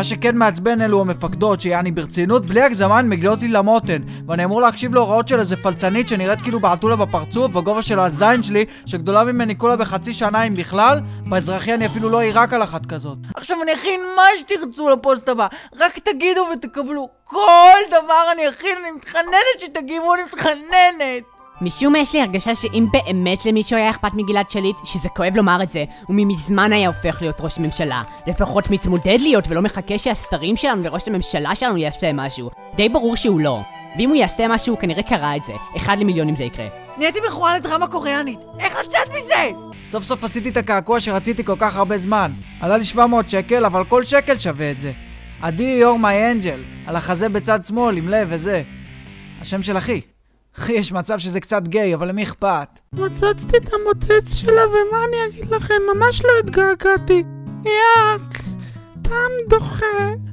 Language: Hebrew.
מה שכן מעצבן אלו המפקדות שיעני ברצינות בלי הגזמה מגיעות לי למותן, ואני אמור להקשיב להוראות של איזה פלצנית שנראית כאילו בעטולה בפרצוף בגובה של הזין שלי שגדולה ממני כולה בחצי שנה אם בכלל. באזרחי אני אפילו לא אירק על אחת כזאת. עכשיו אני אכין מה שתרצו לפוסט הבא, רק תגידו ותקבלו כל דבר. אני אכין, אני מתחננת שתגיבו, אני מתחננת. משום מה יש לי הרגשה שאם באמת למישהו היה אכפת מגלעד שליט, שזה כואב לומר את זה, הוא ממזמן היה הופך להיות ראש ממשלה. לפחות מתמודד להיות ולא מחכה שהסתרים שלנו וראש הממשלה שלנו יעשה משהו. די ברור שהוא לא. ואם הוא יעשה משהו, הוא כנראה קרא את זה. 1 למיליון אם זה יקרה. נהייתי מכורה לדרמה קוריאנית. איך לצאת מזה? סוף סוף עשיתי את הקעקוע שרציתי כל כך הרבה זמן. עלה לי 700 שקל, אבל כל שקל שווה את זה. עדי, you're my angel. על החזה בצד שמאל, עם לב וזה. השם של אחי. אחי, יש מצב שזה קצת גיי, אבל למי אכפת? מצצתי את המוצץ שלה, ומה אני אגיד לכם? ממש לא התגעגעתי. יאק, טעם דוחה.